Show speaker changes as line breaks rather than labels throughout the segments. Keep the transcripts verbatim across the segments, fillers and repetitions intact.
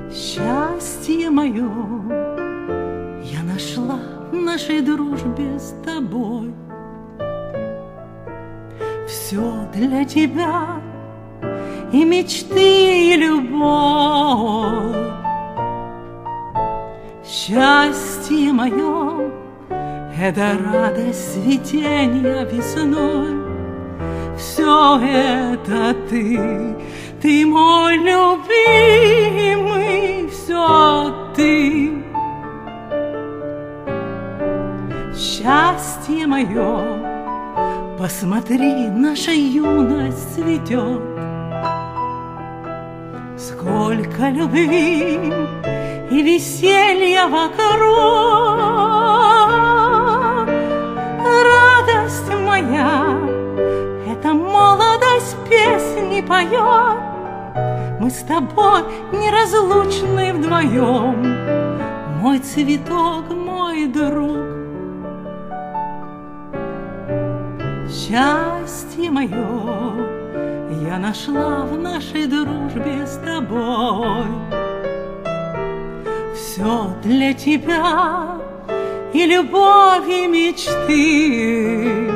Счастье мое я нашла в нашей дружбе с тобой. Все для тебя, и мечты, и любовь. Счастье мое — это радость цветения весной. Все это ты, ты мой любимый, все ты. Счастье мое, посмотри, наша юность цветет. Сколько любви и веселья вокруг. Радость моя, эта молодость песни поет. Мы с тобой неразлучны вдвоем, мой цветок, мой друг. Счастье мое я нашла в нашей дружбе с тобой. Все для тебя, и любовь, и мечты.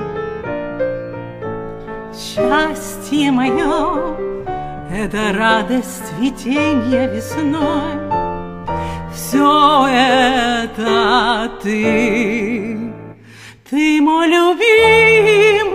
Счастье мое — это радость цветения весной. Все это ты, ты мой любимый.